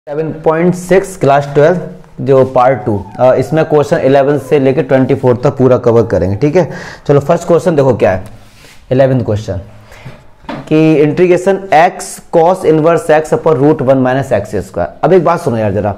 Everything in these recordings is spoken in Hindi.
7.6 क्लास 12 जो पार्ट 2 इसमें क्वेश्चन 11 से लेकर 24 तक पूरा कवर करेंगे। ठीक है, चलो फर्स्ट क्वेश्चन देखो क्या है। 11th क्वेश्चन कि integration x cos inverse x upon root 1 minus x square. अब एक बात सुनो यार जरा,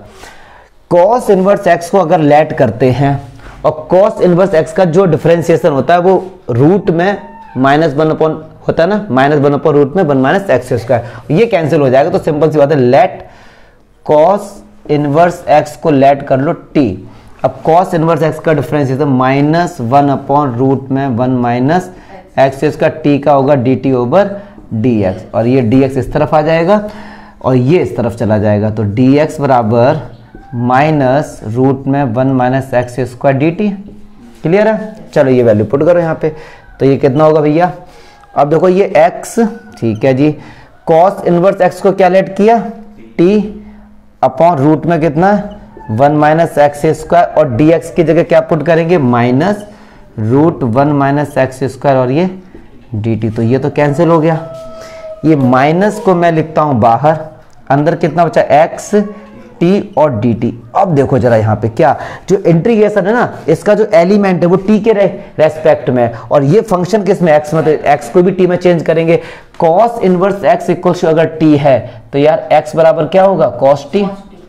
cos इनवर्स x को अगर लेट करते हैं और cos इनवर्स x का जो डिफरेंशिएशन होता है वो रूट में माइनस 1 अपॉन होता है ना, माइनस 1 अपॉन रूट में 1 माइनस एक्स स्क्वायर, ये कैंसिल हो जाएगा। तो सिंपल सी बात है, लेट cos इनवर्स x को लेट कर लो t। अब cos इनवर्स x का डिफरेंशिएशन माइनस 1 अपॉन रूट में 1 माइनस एक्स इसका t का होगा dt ओवर dx, और ये dx इस तरफ आ जाएगा और ये इस तरफ चला जाएगा। तो dx बराबर माइनस रूट में 1 minus x square dt। Clear है? चलो ये वैल्यू पुट करो यहाँ पे, तो ये कितना होगा भैया। अब देखो ये x, ठीक है जी, cos इनवर्स x को क्या लेट किया t अपॉन रूट में कितना 1 माइनस एक्स स्क्वायर, और dx की जगह क्या पुट करेंगे minus root 1 minus x square और ये dt। तो ये तो कैंसिल हो गया, ये माइनस को मैं लिखता हूं बाहर, अंदर कितना बचा x t और dt। अब देखो जरा यहाँ पे क्या, जो इंटीग्रेशन है ना इसका जो एलिमेंट है वो t के रेस्पेक्ट में, और ये फंक्शन किस में x में, तो x को भी t में चेंज करेंगे। cos inverse x equal to अगर t है तो यार x बराबर क्या होगा cos t।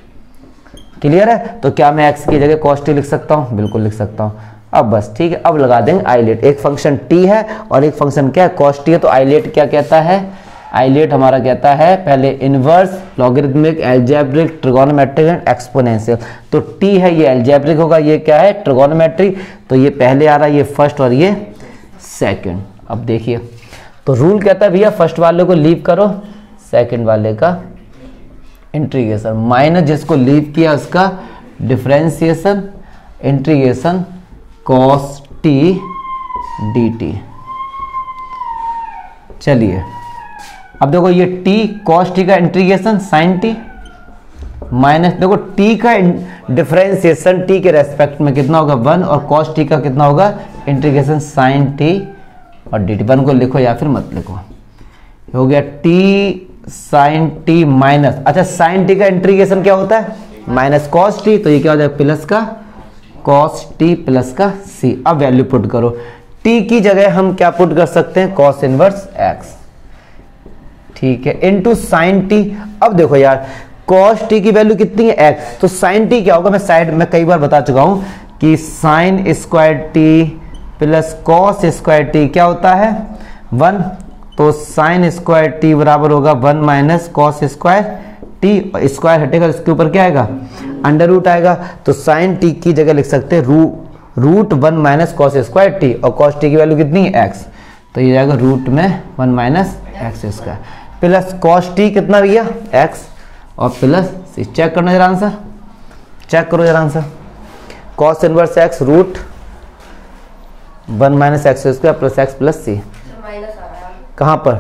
क्लियर है? तो क्या मैं x की जगह cos t लिख सकता हूँ? बिल्कुल लिख सकता हूँ। अब बस ठीक है, अब लगा देंगे आइलेट। एक फंक्शन t है और एक फंक्शन क्या है cos t है। तो आइलेट क्या कहता है, आइलेट हमारा कहता है पहले inverse, logarithmic, algebraic, trigonometric and exponential. तो t है ये अलजेब्रिक होगा, ये क्या है ट्रिगोनोमेट्रिक, तो ये पहले आ रहा है, ये फर्स्ट और ये सेकंड। अब देखिए तो रूल कहता है भैया फर्स्ट वाले को लीव करो, सेकंड वाले का इंटीग्रेशन, माइनस जिसको लीव किया उसका differentiation, integration cos t dt। चलिए अब देखो ये t cos t का इंटीग्रेशन sin t, माइनस देखो t का डिफरेंशिएशन t के रेस्पेक्ट में कितना होगा 1, और cos t का कितना होगा इंटीग्रेशन sin t और dt। 1 को लिखो या फिर मत लिखो, हो गया t sin t माइनस, अच्छा sin t का इंटीग्रेशन क्या होता है माइनस cos t, तो ये क्या हो जाएगा प्लस का cos t प्लस का c। अब वैल्यू पुट करो, t की जगह हम क्या पुट कर सकते हैं cos इनवर्स x, ठीक है, इनटू sin t। अब देखो यार cos t की वैल्यू कितनी है x, तो sin t क्या होगा, मैं साइड में कई बार बता चुका हूं कि sin square t plus cos square t क्या होता है 1, तो sin स्क्वायर t बराबर होगा 1 minus cos square t, square हटेगा इसके ऊपर क्या आएगा अंडर रूट आएगा। तो sin t की जगह लिख सकते हैं root 1 minus cos square t, और cos t की वैल्यू कितनी है x, तो ये जाएगा रूट में 1 minus x square plus cos t कितना भैया x और प्लस c। चेक करना जरा आंसर, चेक करो जरा answer, cos inverse x root 1 minus x square plus x plus c। कहाँ पर,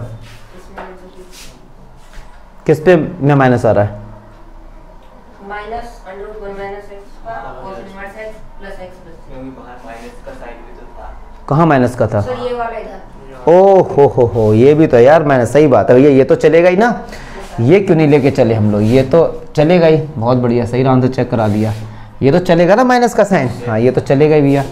किस पे में माइनस आ रहा है, minus under root 1 minus x का cos inverse x plus x plus c। क्योंकि बाहर माइनस का साइन भी तो था। कहाँ माइनस का था सर, ये वाला इधर। ओ हो, ये भी तो यार माइनस, सही बात है भैया, ये तो चलेगा ही ना, ये क्यों नहीं लेके चले हम लोग, ये तो चलेगा ही। बहुत बढ़िया, सही आंसर चेक करा दिया, ये तो चलेगा ना माइनस का साइन, हाँ ये तो चलेगा ही भैया।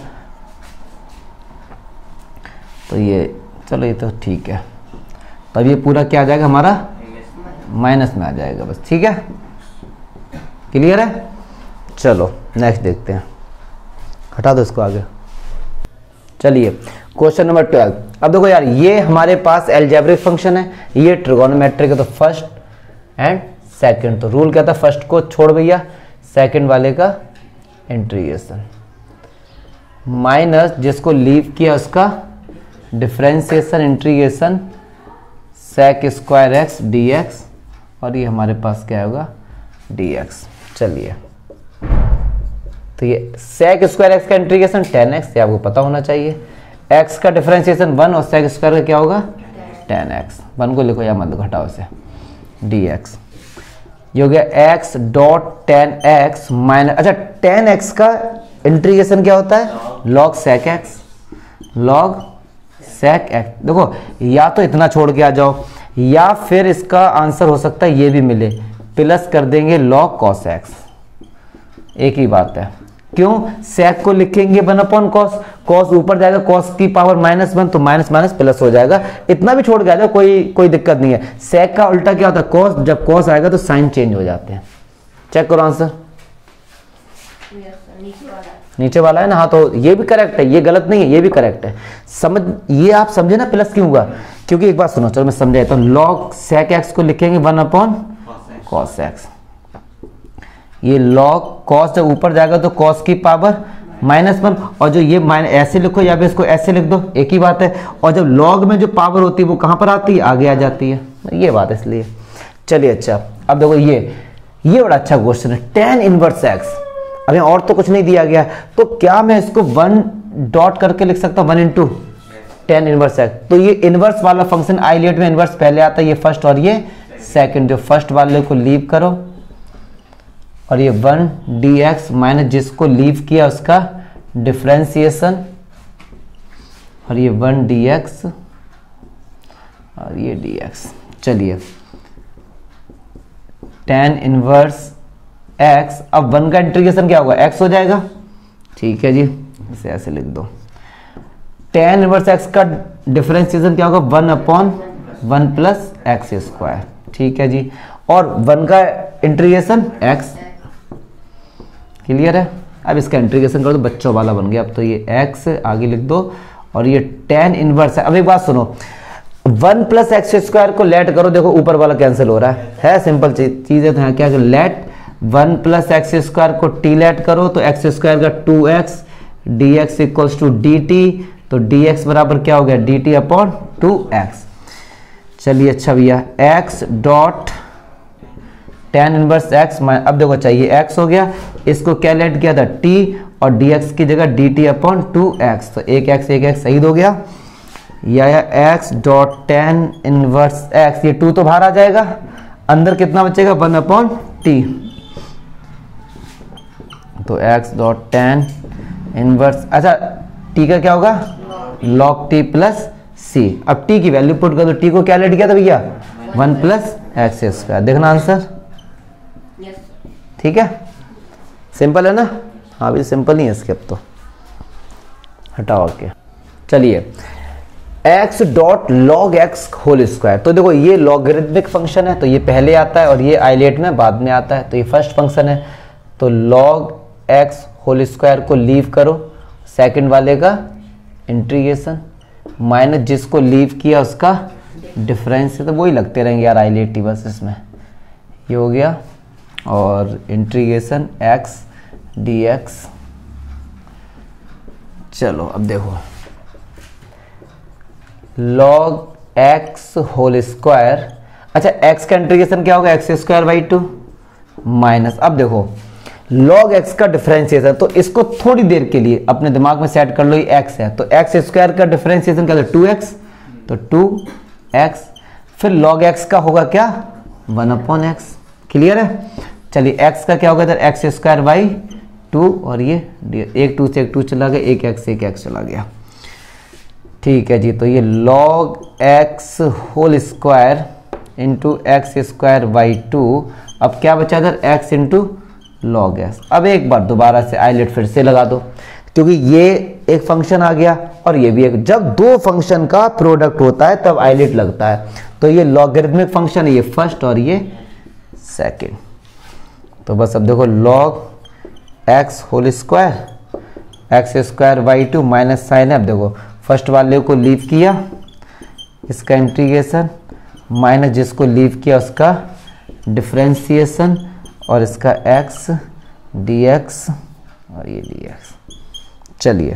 तो ये चलो ये तो ठीक है, तब ये पूरा क्या आ जाएगा हमारा माइनस में आ जाएगा बस, ठीक है, क्लियर है। चलो नेक्स्ट देखते हैं, हटा दो इसको आगे। चलिए क्वेश्चन नंबर 12। अब देखो यार ये हमारे पास अलजेब्रिक फंक्शन है, ये ट्रिगोनोमेट्रिक है, तो फर्स्ट एंड सेकंड, तो रूल कहता है फर्स्ट को छोड़ भैया, सेकंड वाले का इंटीग्रेशन, माइनस जिसको लीव किया उसका differentiation, integration sec square x dx, और ये हमारे पास क्या होगा dx। चलिए तो ये sec स्क्वायर x का इंटीग्रेशन 10x, ये आपको पता होना चाहिए, x का डिफरेंशिएशन 1 और sec स्क्वायर का क्या होगा 10x। 1 को लिखो या मत घटाओ से, dx ये हो गया x डॉट 10x माइनस, अच्छा 10x का इंटीग्रेशन क्या होता है log sec x, log sec x। देखो या तो इतना छोड़ के आ जाओ, या फिर इसका आंसर हो सकता है ये भी मिले प्लस कर देंगे log cos x, एक ही बात है। क्यों? sec को लिखेंगे 1 cos, cos ऊपर जाएगा cos की पावर -1 तो माइनस माइनस प्लस हो जाएगा, इतना भी छोड़ के आ जाओ, कोई दिक्कत नहीं है। sec का उल्टा क्या होता है? cos, जब cos आएगा तो साइन चेंज हो जाते हैं। चेक करो आंसर, नीचे वाला है ना, हाँ तो ये भी करेक्ट है, ये गलत नहीं है, ये भी करेक्ट है। समझ, ये आप समझे ना प्लस क्यों हुआ? क्योंकि एक बात सुनो, चलो मैं समझाता हूँ। log sec x को लिखेंगे 1 cos x, ये log cos जब ऊपर जाएगा तो cos की पावर -1, और जो ये ऐसे लिखो या भी इसको ऐसे लिख दो, एक ही बात है। और जब log में जो पावर होती है वो कहाँ पर आती है? आगे आ जाती है, ये बात है इसलिए। चलिए अच्छा, अब देखो ये बड़ा अच्छा क्वेश्चन है, tan इनवर्स x। अभी और तो कुछ नहीं दिया गया, तो क्या मैं इसको 1 डॉट करके लिख सकता हूँ, 1 इंटू tan इनवर्स x। तो ये इनवर्स वाला फंक्शन आइलेट में इनवर्स पहले आता है, ये फर्स्ट और ये सेकंड। जो फर्स्ट वाले को लीव करो और ये 1 dx माइनस जिसको लीव किया उसका डिफरेंशिएशन, और ये 1 dx और ये dx। चलिए tan इनवर्स x, अब 1 का इंटीग्रेशन क्या होगा? x हो जाएगा, ठीक है जी, इसे ऐसे लिख दो। tan इनवर्स x का डिफरेंशिएशन क्या होगा? 1/1 प्लस एक्स स्क्वायर, ठीक है जी। और 1 का इंटीग्रेशन x, क्लियर है? अब इसका इंटीग्रेशन कर दो, बच्चों वाला बन गया। अब तो ये x आगे लिख दो, और ये tan इनवर्स है। अब एक बात सुनो, 1 प्लस एक्स स्क्वायर को लेट करो, देखो ऊपर वाला कैंसिल हो रहा है सिंपल चीज है। तो क्या लेट 1 प्लस एक्स स्क्वायर को t लेट करो, तो एक्स स्क्वायर का 2x dx equals to dt, तो dx बराबर क्या हो गया? dt upon 2x। चलिए अच्छा भैया, x dot tan inverse x, अब देखो चाहिए x हो गया, इसको क्या लेट किया था? t, और dx की जगह dt अपॉन 2x, तो एक x सही हो गया। या x dot tan inverse x, ये 2 तो बाहर आ जाएगा, अंदर कितना बचेगा? 1 अपॉन t, तो x डॉट tan इनवर्स, अच्छा t का क्या होगा? log t plus c। अब t की वैल्यू पुट कर दो, t को क्या लेट किया था भैया? 1 प्लस एक्स स्क्वायर। देखना आंसर, ठीक है, सिंपल है ना? हाँ भी सिंपल नहीं है इसके, अब तो हटाओ के। चलिए x dot log x whole square, तो देखो ये लॉगरिथमिक फंक्शन है, तो ये पहले आता है, और ये आइलेट में बाद में आता है, तो ये फर्स्ट फंक्शन है। तो log x होल स्क्वायर को लीव करो, सेकंड वाले का इंटीग्रेशन माइनस जिसको लीव किया उसका डिफरेंस, तो वही लगते रहेंगे यार आइलेट ही, बस इसमें ये हो गया। और इंटीग्रेशन x dx। चलो अब देखो log x होल स्क्वायर, अच्छा x का इंटीग्रेशन क्या होगा? एक्स स्क्वायर बाई 2 माइनस, अब देखो log x का डिफरेंशिएशन, तो इसको थोड़ी देर के लिए अपने दिमाग में सेट कर लो, ये x है, तो एक्स स्क्वायर का डिफरेंशिएशन क्या है? 2x, तो 2x, फिर log x का होगा क्या? 1/x, क्लियर है? चलिए x का क्या होगा इधर? एक्स स्क्वायर बाई 2, और ये एक 2 से एक 2 चला गया, एक x चला गया, ठीक है जी। तो ये log x whole square into x square by 2, अब क्या बचा इधर? x into log s। अब एक बार दोबारा से आइलेट फिर से लगा दो, क्योंकि ये एक फंक्शन आ गया और ये भी एक, जब दो फंक्शन का प्रोडक्ट होता है तब आइलेट लगता है। तो ये लॉगरिथमिक फंक्शन है, ये फर्स्ट और ये सेकंड। तो बस अब देखो log x whole square x square by 2 minus sign है। अब देखो फर्स्ट वाले को लीव किया, इसका इंटीग्रेशन माइनस जिसको लीव किया उसका डिफरेंशिएशन, और इसका x dx और ये dx। चलिए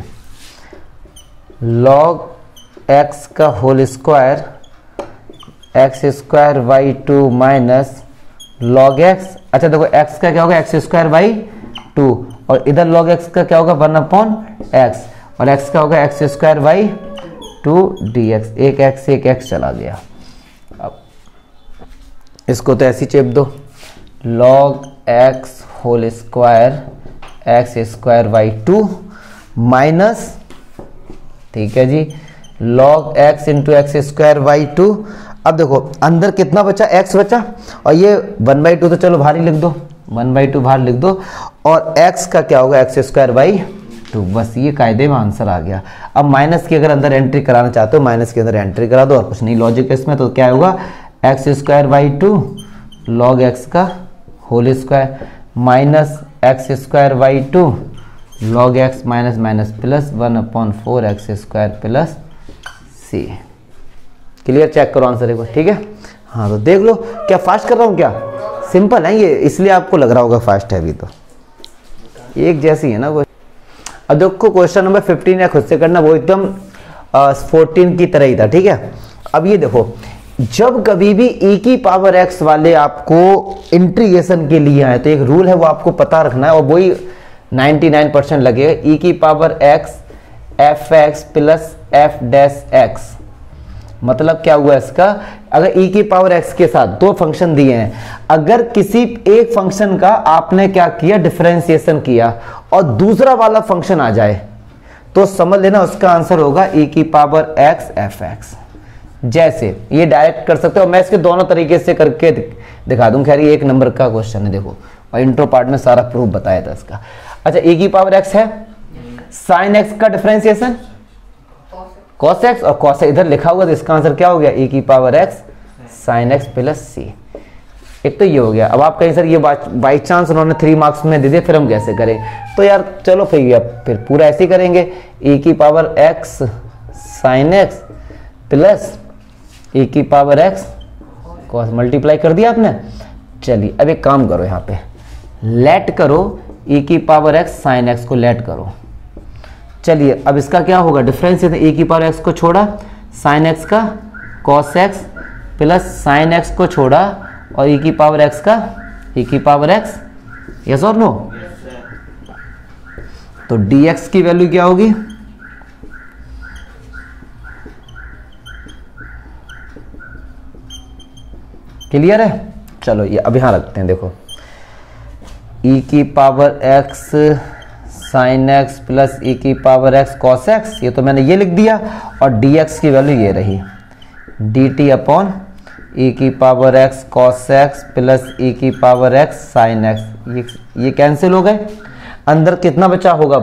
log x का whole square x square by 2 minus log x, अच्छा देखो x का क्या होगा? एक्स स्क्वायर बाई 2, और इधर log x का क्या होगा? 1/x, और x का होगा एक्स स्क्वायर बाई 2 dx। एक x चला गया। अब इसको तो ऐसी चेप दो, log x whole square x square by 2 minus, ठीक है जी, log x into x square by 2। अब देखो अंदर कितना बचा, x बचा, और ये 1/2 तो चलो बाहर ही लिख दो, 1/2 बाहर लिख दो, और x का क्या होगा, x²/2। बस ये कायदे में आंसर आ गया। अब माइनस की अगर अंदर एंट्री कराना चाहते हो, माइनस के अंदर एंट्री करा दो, और कुछ नहीं लॉजिक इसमें। तो क्या होगा, x²/2 log x का whole square minus x²/2 log x minus minus plus 1/4 x² plus c। Clear, check करो आंसर एक बार, ठीक है। हाँ तो देख लो, क्या फास्ट कर रहा हूँ क्या, सिंपल है ये, इसलिए आपको लग रहा होगा फास्ट है, अभी तो एक जैसी है ना वो। अब देखो क्वेश्चन नंबर 15 है, खुद से करना, वो एकदम 14 की तरह ही था, ठीक है। अब ये देखो, जब कभी भी e⁻x वाले आपको इंटीग्रेशन के लिए आए तो एक रूल है, वो आपको पता रखना है, और वही 99% लगेगा। e⁻x fx प्लस f'(x) मतलब क्या हुआ इसका, अगर e⁻x के साथ दो फंक्शन दिए हैं, अगर किसी एक फंक्शन का आपने क्या किया, डिफरेंशिएशन किया, और दूसरा वाला फंक्शन आ जाए, तो समझ लेना उसका आंसर होगा e⁻x fx। जैसे ये डायरेक्ट कर सकते हो, मैं इसके दोनों तरीके से करके दिखा दूं, खैर ये 1 नंबर का क्वेश्चन है, देखो, और इंट्रो पार्ट में सारा प्रूफ बताया था इसका। अच्छा, e⁻x है, sin x का डिफरेंशिएशन cos x, और cos इधर लिखा हुआ, तो इसका आंसर क्या हो गया, e⁻x sin x plus c। एक तो ये हो गया। अब आप कहीं सर ये बाई चांस उन्होंने 3 मार्क्स में दे दिए, फिर हम कैसे करें, तो यार चलो फिर पूरा ऐसे ही करेंगे, e⁻x sin x plus e⁻x cos, multiply कर दिया आपने। चलिए अब एक काम करो, यहाँ पे लेट करो, e⁻x sin x को लेट करो। चलिए अब इसका क्या होगा, डिफरेंस e⁻x को छोड़ा, sin x का cos x plus sin x को छोड़ा, और e⁻x का e⁻x, यस और नो। तो dx की वैल्यू क्या होगी, क्लियर है। चलो ये अब यहां रखते हैं, देखो e⁻x sin x plus e⁻x cos x, ये तो मैंने ये लिख दिया, और dx की वैल्यू ये रही, dt upon e⁻x cos x plus e⁻x sin x। ये कैंसिल हो गए, अंदर कितना बचा होगा,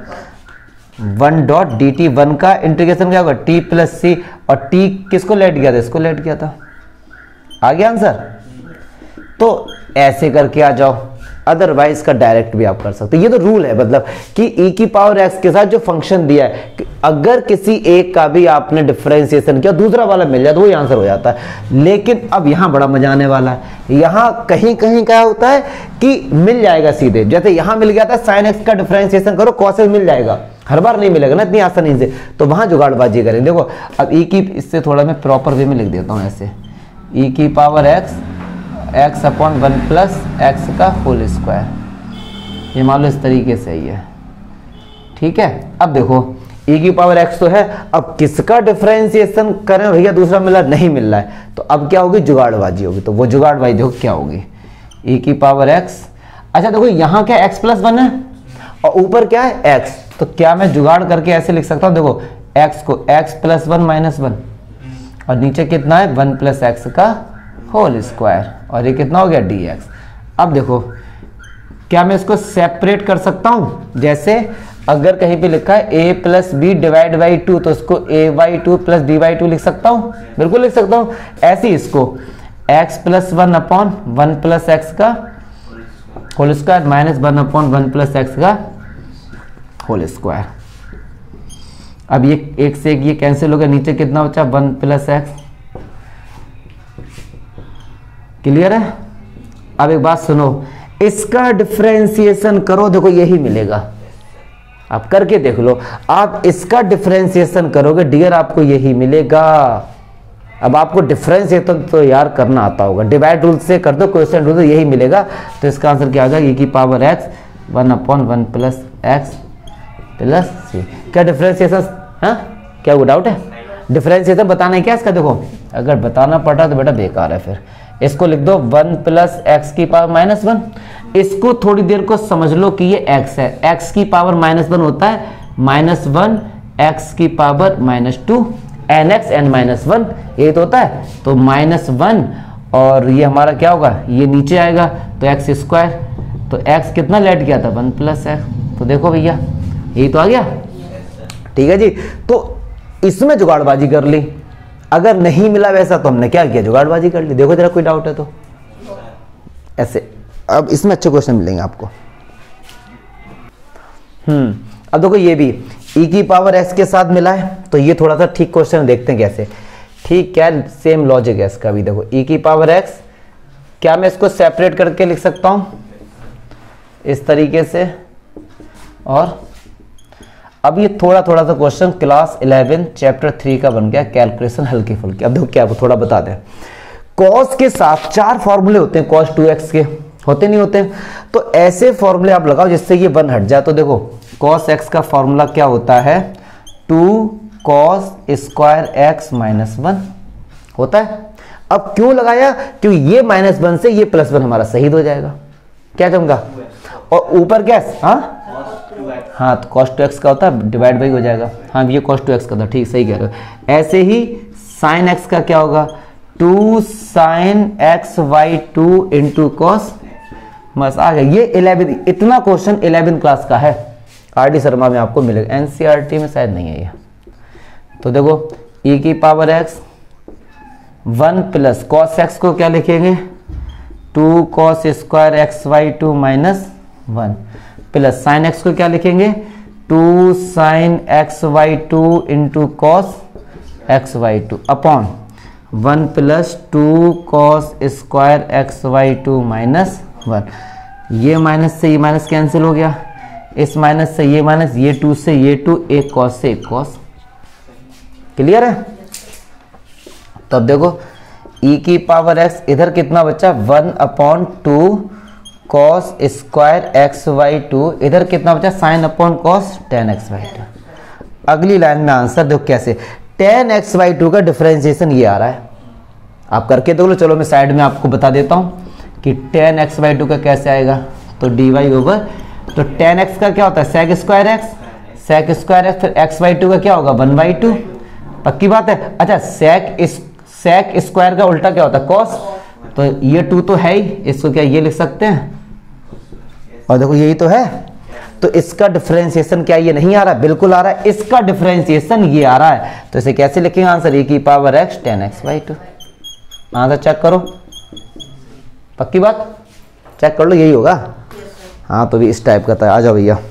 1 डॉट dt, 1 का इंटीग्रेशन क्या होगा, t प्लस c, और t किसको लेट किया था, इसको लेट किया था, आ गया आंसर। तो ऐसे करके आ जाओ, अदरवाइज का डायरेक्ट भी आप कर सकते हो। ये तो रूल है, मतलब कि e⁻x के साथ जो फंक्शन दिया है, कि अगर किसी एक का भी आपने डिफरेंशिएशन किया, दूसरा वाला मिल जाए तो वही आंसर हो जाता है। लेकिन अब यहां बड़ा मजा आने वाला है, यहां कहीं कहीं क्या होता है कि मिल जाएगा सीधे, जैसे यहां मिल गया था sin x का डिफरेंशिएशन करो, cos x मिल जाएगा, हर बार नहीं मिलेगा ना इतनी आसानी से, तो वहां जुगाड़बाजी करें। देखो अब इससे थोड़ा मैं प्रॉपर वे में लिख देता हूं, ऐसे e⁻x x upon 1 plus x का होल स्क्वायर, ये मान लो इस तरीके से ही है, ठीक है। अब देखो e⁻x तो है, अब किसका डिफरेंशिएशन करें भैया, दूसरा मिला नहीं मिल रहा है, तो अब क्या होगी, जुगाड़बाजी होगी। तो वो जुगाड़बाजी देखो क्या होगी, e⁻x, अच्छा देखो यहाँ क्या x प्लस 1 है, और ऊपर क्या है x, तो क्या मैं जुगाड़ करके ऐसे लिख सकता हूँ, देखो x को x प्लस 1 माइनस 1, और नीचे कितना है 1 प्लस x का होल स्क्वायर, और ये कितना हो गया dx। अब देखो क्या मैं इसको सेपरेट कर सकता हूं, जैसे अगर कहीं पे लिखा है a plus B divide by 2, तो इसको a/2 प्लस b/2 लिख सकता हूं, बिल्कुल लिख सकता हूं। ऐसे ही इसको x plus 1 upon 1 plus x का whole square minus 1 upon 1 plus x का होल स्क्वायर। अब ये एक से एक ये कैंसिल हो गया, नीचे कितना बचा 1 प्लस x, क्लियर है। अब एक बात सुनो, इसका डिफरेंशिएशन करो, देखो यही मिलेगा, आप करके देख लो, आप इसका डिफरेंशिएशन करोगे डियर आपको यही मिलेगा। अब आपको डिफरेंशिएशन तो यार करना आता होगा, डिवाइड रूल से कर दो, क्वेश्चन रूल से यही मिलेगा। तो इसका आंसर क्या आ जाएगा, e⁻x 1 upon 1 plus x plus c। क्या डिफरेंशिएशन, हाँ क्या वो डाउट है, डिफरेंशिएशन बताना है क्या इसका, देखो अगर बताना पड़ा तो बेटा बेकार है, फिर इसको लिख दो 1 प्लस x की पावर माइनस 1। इसको थोड़ी देर को समझ लो कि ये x है, x की पावर माइनस 1 होता है -1 x की power -2 nx n minus one, यही तो होता है। तो -1 और ये हमारा क्या होगा, ये नीचे आएगा तो एक्स स्क्वायर, तो x कितना लेट किया था 1 + x। तो देखो भैया यही तो आ गया, ठीक है जी। तो इसमें जुगाड़बाजी कर ली, अगर नहीं मिला वैसा तो हमने क्या किया, जुगाड़बाजी कर ली। देखो जरा कोई डाउट है तो ऐसे। अब इसमें अच्छे क्वेश्चन मिलेंगे आपको। अब देखो ये भी e की पावर x के साथ मिला है, तो ये थोड़ा सा ठीक क्वेश्चन देखते हैं कैसे। ठीक, क्या सेम लॉजिक है इसका भी। देखो e की पावर x, क्या मैं इसको सेपरेट करके लिख सकता हूं इस तरीके से। और अब ये थोड़ा थोड़ा सा क्वेश्चन क्लास 11 चैप्टर 3 का बन गया, कैलकुलेशन हल्की फुल्की। अब देखो क्या थोड़ा बता दें, कॉस के साथ 4 फॉर्मूले होते हैं, cos 2x के होते नहीं होते, तो ऐसे फॉर्मूले आप लगाओ जिससे ये 1 हट जाए। तो देखो cos x का फॉर्मूला क्या होता है, 2 cos स्क्वायर x माइनस 1 होता है। अब क्यों लगाया, क्योंकि ये -1 से ये +1 हमारा शहीद हो जाएगा, क्या जमगा। और ऊपर क्या, हाँ तो cos 2x का होता है डिवाइड बाई हो जाएगा। हाँ ये cos 2x का था, ठीक सही कह रहे हो। ऐसे ही sin x का क्या होगा, 2 sin xy2 इंटू cos, बस आ गया। ये 11, इतना क्वेश्चन 11 क्लास का है, RD शर्मा में आपको मिलेगा, NCERT में शायद नहीं है ये। तो देखो e की पावर x 1 + cos x को क्या लिखेंगे, 2 cos square xy2 minus 1 plus sin x को क्या लिखेंगे, 2 sin xy2 into cos xy2 upon 1 + 2 cos square xy2 minus 1। ये माइनस से ये माइनस कैंसिल हो गया, इस माइनस से ये माइनस, ये 2 से ये 2, एक cos से एक cos। क्लियर है। तो अब देखो e की पावर x इधर कितना बचा, 1/2 cos स्क्वायर xy2, इधर कितना बचा, sin upon cos tan xy2। अगली लाइन में आंसर देखो कैसे, tan xy2 का डिफरेंशिएशन ये आ रहा है, आप करके देख लो। चलो मैं साइड में आपको बता देता हूं कि tan xy2 का कैसे आएगा। तो dy ओवर, तो tan x का क्या होता है, sec square x, sec square x, फिर xy2 का क्या होगा 1/2, पक्की बात है। अच्छा sec स्क्वायर का उल्टा क्या होता है cos, तो ये 2 तो है ही, इसको क्या ये लिख सकते हैं, और देखो यही तो है। तो इसका डिफरेंशिएशन क्या ये नहीं आ रहा, बिल्कुल आ रहा है, इसका डिफरेंशिएशन ये आ रहा है। तो इसे कैसे लिखेंगे आंसर, e की power x tan xy2। Answer check करो, पक्की बात, चेक कर लो यही होगा। हाँ तो भी इस टाइप का था। आ जाओ भैया,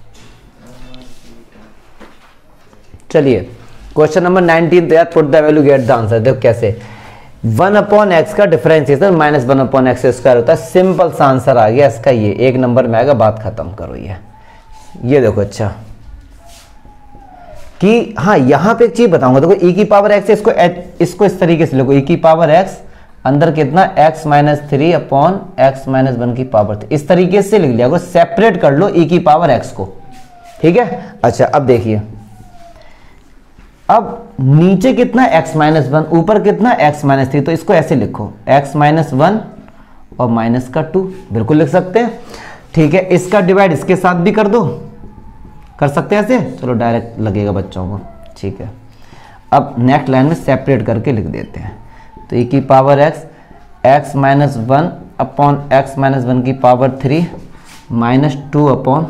चलिए क्वेश्चन नंबर 19 तैयार, put the value get the answer. देखो कैसे, 1/x का डिफरेंशिएशन -1/x स्क्वायर होता है। सिंपल सा आंसर आ गया इसका, ये 1 नंबर में आएगा, बात खत्म करो। ये देखो अच्छा कि हाँ यहाँ पे एक चीज बताऊंगा, देखो e की पावर x, इसको इस तरीके से लिखो, e की पावर x अंदर कितना x - 3 अपॉन x - 1 की पावर 3, इस तरीके से लिख लिया, सेपरेट कर लो e की पावर x को, ठीक है। अच्छा अब देखिए, अब नीचे कितना x - 1, ऊपर कितना x - 3, तो इसको ऐसे लिखो x - 1 और माइनस का 2, बिल्कुल लिख सकते हैं, ठीक है। इसका डिवाइड इसके साथ भी कर दो, कर सकते हैं ऐसे, चलो डायरेक्ट लगेगा बच्चों को, ठीक है। अब नेक्स्ट लाइन में सेपरेट करके लिख देते हैं। तो e की पावर x - 1 अपॉन x - 1 की पावर 3 -2 अपॉन,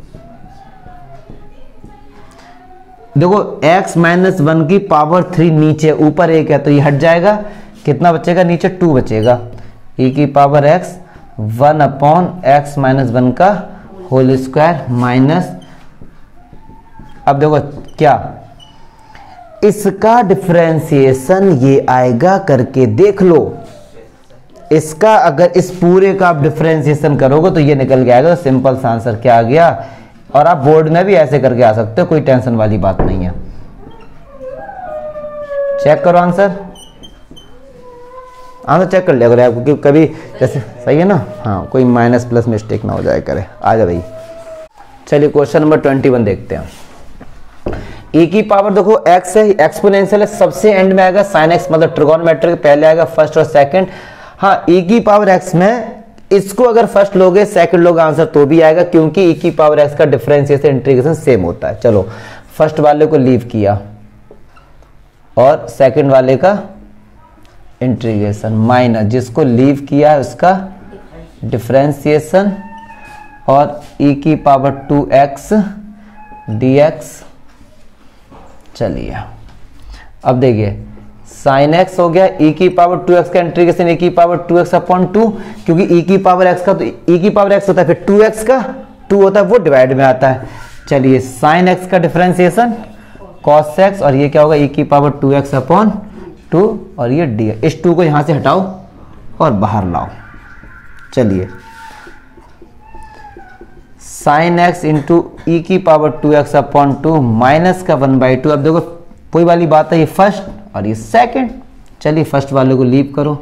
देखो x - 1 की पावर 3 नीचे, ऊपर 1 है तो ये हट जाएगा, कितना बचेगा, नीचे 2 बचेगा। e की पावर x 1 अपॉन x - 1 का होल स्क्वायर माइनस, अब देखो क्या, इसका डिफरेंशिएशन ये आएगा, करके देख लो। इसका अगर इस पूरे का आप डिफरेंशिएशन करोगे तो ये निकल के आएगा। तो सिंपल सा आंसर क्या आ गया, और आप बोर्ड में भी ऐसे करके आ सकते हो, कोई टेंशन वाली बात नहीं है। चेक करो आंसर, आंसर चेक कर लिया करो आपको, क्योंकि कभी जैसे सही है ना, हाँ कोई माइनस प्लस मिस्टेक ना हो जाए करे। आ जा भाई, चलिए क्वेश्चन नंबर 21 देखते हैं। e की पावर देखो x है, एक्सपोनेंशियल है, सबसे एंड में आएगा sin x, मतलब ट्रिगोनोमेट्रिक पहले आएगा फर्स्ट और सेकंड। हाँ e की पावर x में इसको अगर फर्स्ट लोगे सेकंड लोगे आंसर तो भी आएगा, क्योंकि e की पावर x का डिफरेंशिएशन इंटीग्रेशन सेम होता है। चलो फर्स्ट वाले को लीव किया, और सेकंड वाले का इंटीग्रेशन माइनस जिसको लीव किया है उसका डिफरेंशिएशन और e की पावर 2x dx। चलिए अब देखिए sin x हो गया, e की पावर 2x का इंटीग्रेशन e की पावर 2x अपॉन 2, क्योंकि e की पावर x का तो e की पावर x होता है, फिर 2x का 2 होता है, वो डिवाइड में आता है। चलिए sin x का डिफरेंशिएशन cos x और ये क्या होगा e की पावर 2x अपॉन 2 और ये dx। इस 2 को यहां से हटाओ और बाहर लाओ। चलिए sin x इंटू ई की पावर 2x अपॉन 2 माइनस का 1/2। अब देखो कोई वाली बात है, ये फर्स्ट और ये सेकंड। चलिए फर्स्ट वाले को लीव करो,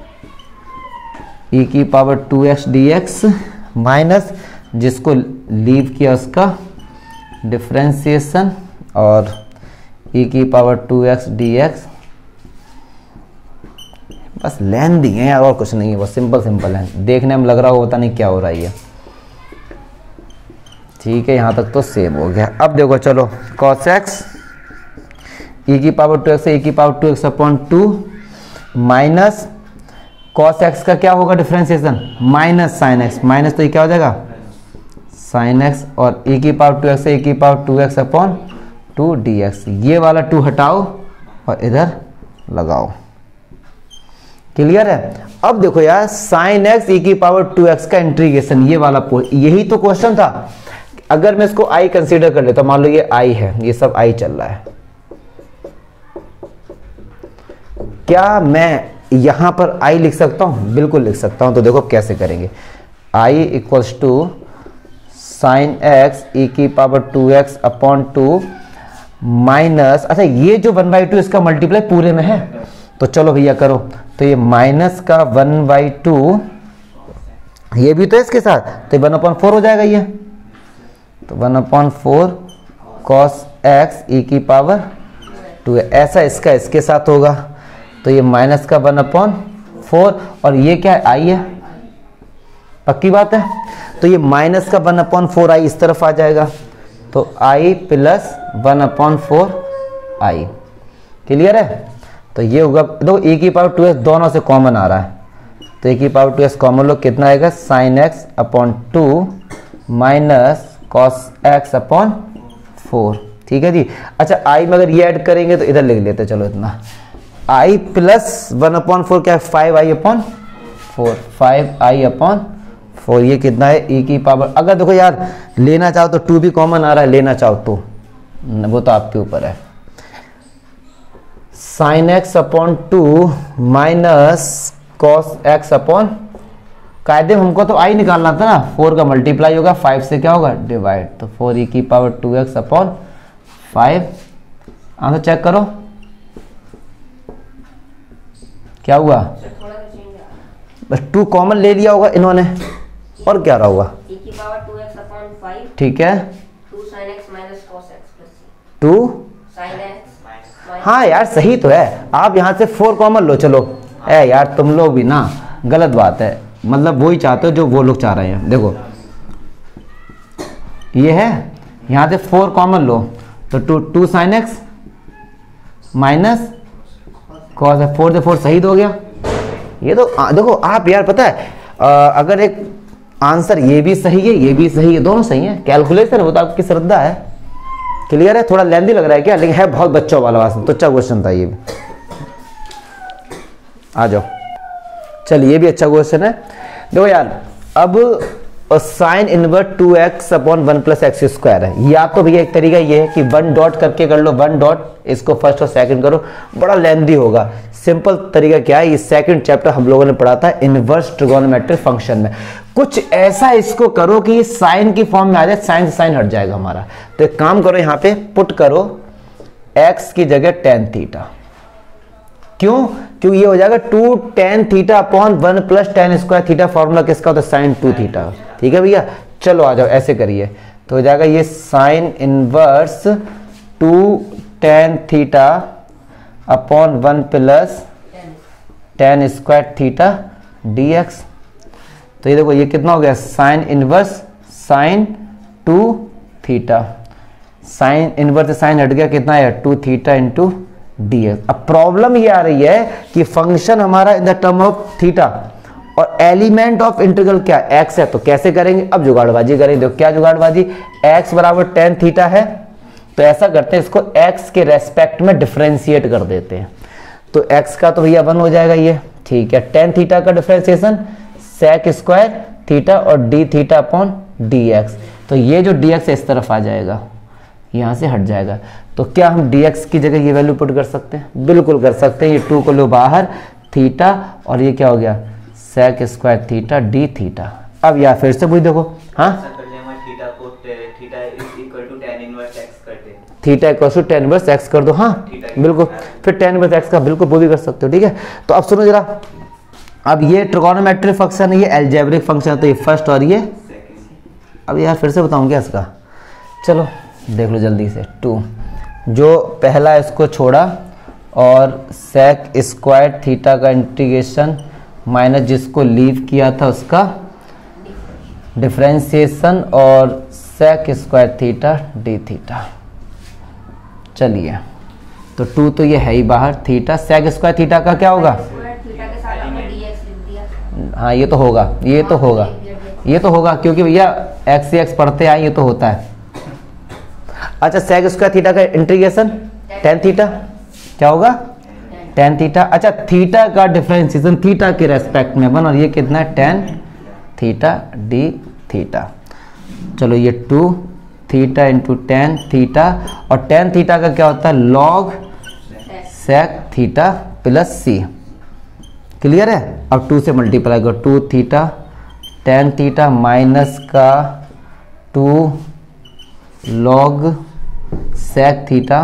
e की पावर 2x dx माइनस जिसको लीव किया उसका डिफरेंशिएशन और e की पावर 2x dx। बस लेंदी है यार, और कुछ नहीं है, बस सिंपल सिंपल है। देखने में लग रहा हो पता नहीं क्या हो रहा है। ठीक है, यहाँ तक तो सेम हो गया। अब देखो चलो cos x e की पावर 2x से e की power 2x upon 2 minus cos x का क्या होगा differentiation minus sin x, minus तो ये क्या हो जाएगा sin x और e की पावर 2x से e की पावर 2x अपॉन 2 dx। ये वाला 2 हटाओ और इधर लगाओ। क्लियर है। अब देखो यार sin x e की पावर 2x का इंटीग्रेशन, ये वाला यही तो क्वेश्चन था। अगर मैं इसको i कंसीडर कर लेता हूं, मान लो ये i है, ये सब i चल रहा है, क्या मैं यहां पर i लिख सकता हूं? बिल्कुल लिख सकता हूं। तो देखो कैसे करेंगे, i equals to sine x e की पावर 2x अपॉन 2 माइनस, अच्छा ये जो 1/2 इसका मल्टीप्लाई पूरे में है, तो चलो भैया करो। तो ये माइनस का 1/2 ये भी तो है इसके साथ, तो 1/4 हो जाएगा ये, तो 1/4 cos x e की पावर 2 है। ऐसा इसका इसके साथ होगा, तो ये माइनस का 1/4 और ये क्या है i है, पक्की बात है। तो ये माइनस का 1/4 i इस तरफ आ जाएगा, तो i प्लस 1/4 i। क्लियर है। तो ये होगा, दो e की पावर 2x दोनों से कॉमन आ रहा है, तो e की पावर 2x कॉमन लो, कितना आएगा sin x upon 2 minus cos x upon 4। ठीक है जी। अच्छा i में अगर ये ऐड करेंगे तो इधर लिख लेते, चलो इतना i प्लस 1/4 क्या है 5i अपॉन 4, 5i अपॉन 4। ये कितना है e की पावर, अगर देखो यार लेना चाहो तो 2 भी कॉमन आ रहा है, लेना चाहो तो वो तो आपके ऊपर है। sin x upon 2 minus cos x upon, कायदे में हमको तो i निकालना था ना, 4 का मल्टीप्लाई होगा 5 से क्या होगा डिवाइड, तो 4 e की power 2x upon 5। Answer check करो क्या हुआ, बस 2 कॉमन ले लिया होगा इन्होंने, और क्या रहा होगा e की पावर 2x अपॉन 5। ठीक है, 2 sin x minus cos x plus c। 2 sin x। हाँ यार सही तो है, आप यहाँ से 4 कॉमन लो। चलो ए यार तुम लोग भी ना, गलत बात है, मतलब वो ही चाहते हो जो वो लोग चाह रहे हैं। देखो ये है, यहाँ से 4 कॉमन लो, तो 2 sin x माइनस cos 4 से 4 शहीद हो गया। ये तो देखो आप यार पता है, अगर एक आंसर ये भी सही है ये भी सही है, दोनों सही है, कैलकुलेशन वो तो आपकी श्रद्धा है। क्लियर है। थोड़ा लेंदी लग रहा है क्या, लेकिन है बहुत बच्चों वाला वास्तव तो अच्छा क्वेश्चन था ये भी। आ जाओ, चलिए ये भी अच्छा क्वेश्चन है। देखो यार अब sine inverse 2x upon 1 plus x square है, या तो भैया एक तरीका ये है कि 1 डॉट करके कर लो, 1 डॉट इसको फर्स्ट और सेकंड करो, बड़ा लेंदी होगा। सिंपल तरीका क्या है, ये सेकंड चैप्टर हम लोगों ने पढ़ा था इनवर्स ट्रिगोनोमेट्रिक फंक्शन में। कुछ ऐसा इसको करो कि ये साइन की फॉर्म में आ जाए, साइन से साइन हट जाएगा हमारा। तो एक काम करो, यहाँ पे पुट करो x की जगह tan थीटा। क्यों? क्योंकि ये हो जाएगा 2 tan theta upon 1 plus tan square theta. Formula किसका होता है, साइन 2 थीटा। ठीक है भैया, चलो आ जाओ ऐसे करिए, तो हो जाएगा ये sine inverse 2 tan theta upon 1 plus tan square theta dx। तो ये देखो ये कितना हो गया, sine inverse sine 2 theta, sine inverse से साइन हट गया, कितना है 2 थीटा इंटू dx। अब प्रॉब्लम ये आ रही है कि फंक्शन हमारा in the term of theta और एलिमेंट ऑफ इंटीग्रल क्या x है, तो कैसे करेंगे? अब जुगाड़बाजी करेंगे। देखो क्या जुगाड़बाजी, x बराबर टेन थीटा है, तो ऐसा करते हैं इसको x के रेस्पेक्ट में डिफरेंशिएट कर देते हैं। तो x का तो भैया 1 हो जाएगा ये, ठीक है। टेन थीटा का डिफरेंशिएशन सेक स्क्वायर थीटा और d theta upon d x, तो ये जो डी एक्स इस तरफ आ जाएगा, यहाँ से हट जाएगा। तो क्या हम डी एक्स की जगह ये वैल्यू पुट कर सकते हैं? बिल्कुल कर सकते हैं। ये 2 को लो बाहर, थीटा और ये क्या हो गया sec square theta d theta. अब या फिर से पूछ देखो, हाँ theta equal to tan inverse x कर दो, हाँ बिल्कुल, फिर टेन इनवर्स एक्स का बिल्कुल वो भी कर सकते हो, ठीक है। तो अब सुनो जरा, अब ये ट्रिगोनोमेट्रिक फंक्शन है, ये अलजेब्रिक फंक्शन है, तो ये फर्स्ट और ये, अब यार फिर से बताऊं क्या इसका, चलो देख लो जल्दी से। 2 जो पहला इसको छोड़ा और सेक स्क्वायर थीटा का इंटीग्रेशन माइनस जिसको लीव किया था उसका डिफरेंशिएशन और sec square theta d theta. चलिए तो 2 तो ये है ही बाहर, थीटा सेक स्क्वायर थीटा का क्या होगा, हाँ ये तो होगा, ये तो होगा, ये तो होगा क्योंकि भैया एक्स से एक्स पढ़ते आए, ये तो होता है। अच्छा सेक स्क्वायर थीटा का इंटीग्रेशन टेन थीटा क्या होगा, टेन थीटा। अच्छा थीटा का डिफरेंशिएशन थीटा के रेस्पेक्ट में 1 और ये कितना है टेन थीटा डी थीटा। चलो ये 2 थीटा इंटू टेन थीटा, और टेन थीटा का क्या होता है log sec theta plus C, clear है। अब 2 से मल्टीप्लाई करो, 2 थीटा टेन थीटा माइनस का 2 लॉग सेक थीटा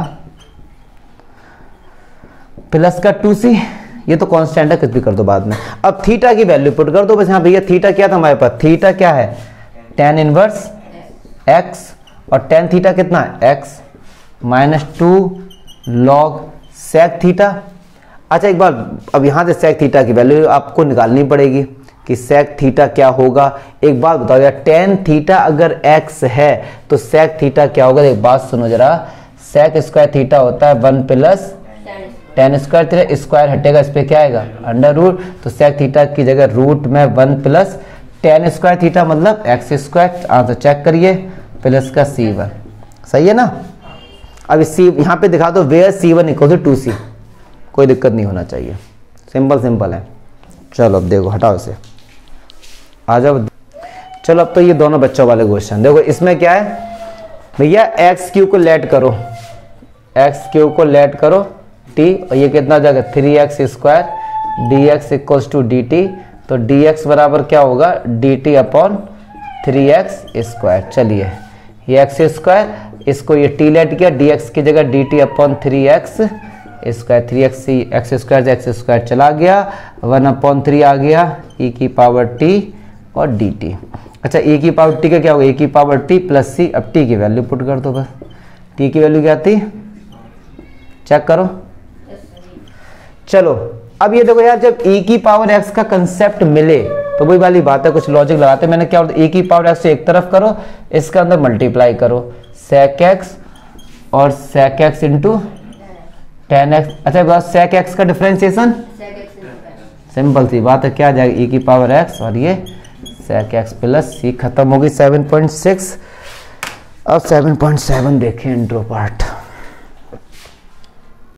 प्लस का 2c, ये तो कांस्टेंट है, कुछ भी कर दो बाद में। अब थीटा की वैल्यू पुट कर दो बस। यहाँ भैया थीटा क्या था हमारे पास, थीटा क्या है टेन इनवर्स x, और टेन थीटा कितना है x minus 2 log sec theta. अच्छा एक बार, अब यहाँ से सेक थीटा की वैल्यू आपको निकालनी पड़ेगी कि सेक थीटा क्या होगा। एक बात बताओ यार, टेन थीटा अगर x है तो सेक थीटा क्या होगा। एक बात सुनो जरा, सेक स्क्वायर थीटा होता है 1 plus tan square theta, square हटेगा इस पे क्या आएगा अंडर रूट, तो सेक थीटा की जगह रूट में 1 प्लस टेन स्क्वायर थीटा मतलब एक्स स्क्वायर। आंसर चेक करिए, प्लस का c1, सही है ना। अब इस यहाँ पे दिखा दो where c1 equal to 2c, कोई दिक्कत नहीं होना चाहिए, सिंपल सिंपल है। चलो अब देखो, हटाओ इसे, आ जाओ। चलो अब तो ये दोनों बच्चों वाले क्वेश्चन देखो, इसमें क्या है भैया एक्स क्यू को लेट करो, एक्स क्यू को लेट करो t, और ये कितना हो जाएगा 3x square dx equals to dt, तो dx बराबर क्या होगा dt अपॉन 3x स्क्वायर। चलिए ये x स्क्वायर, इसको ये t लेट किया, dx की जगह dt upon 3x square, 3x square से x स्क्वायर चला गया, 1 अपॉन 3 आ गया e की पावर t और dt। अच्छा e की पावर t का क्या होगा, e की पावर t प्लस c। अब t की वैल्यू पुट कर दो बस, t की वैल्यू क्या थी चेक करो। चलो अब ये देखो यार, जब e की पावर x का कंसेप्ट मिले तो वही वाली बात है, कुछ लॉजिक लगाते हैं। मैंने क्या बोला, e की पावर x एक तरफ करो, इसके अंदर मल्टीप्लाई करो sec x और sec x into tan x. अच्छा बस sec x का डिफरेंशिएशन सिंपल सी बात है, क्या आ जाएगा e की पावर x और ये sec x प्लस c। खत्म होगी 7.6। अब 7.7 देखें इंट्रो पार्ट।